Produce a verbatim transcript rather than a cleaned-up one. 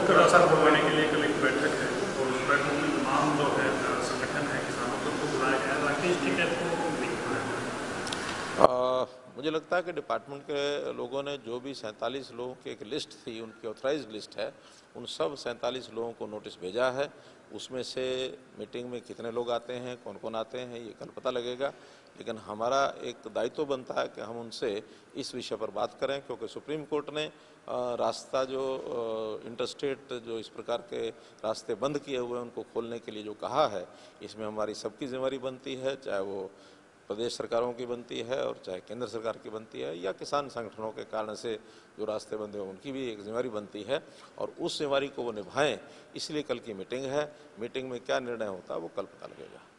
बेहतर असर करवाने के लिए कल एक बैठक है और उस बैठक में तमाम जो है संगठन है किसानों को बुलाया गया है। राकेश टिकैत को नहीं बुलाया। मुझे लगता है कि डिपार्टमेंट के लोगों ने जो भी सैंतालीस लोगों की एक लिस्ट थी, उनकी ऑथराइज लिस्ट है, उन सब सैंतालीस लोगों को नोटिस भेजा है। उसमें से मीटिंग में कितने लोग आते हैं, कौन कौन आते हैं, ये कल पता लगेगा। लेकिन हमारा एक दायित्व बनता है कि हम उनसे इस विषय पर बात करें, क्योंकि सुप्रीम कोर्ट ने रास्ता जो इंटरस्टेट जो इस प्रकार के रास्ते बंद किए हुए हैं उनको खोलने के लिए जो कहा है, इसमें हमारी सबकी जिम्मेदारी बनती है, चाहे वो प्रदेश सरकारों की बनती है और चाहे केंद्र सरकार की बनती है, या किसान संगठनों के कारण से जो रास्ते बंद हुए उनकी भी एक जिम्मेदारी बनती है, और उस जिम्मेदारी को वो निभाएं। इसलिए कल की मीटिंग है। मीटिंग में क्या निर्णय होता है वो कल पता लगेगा।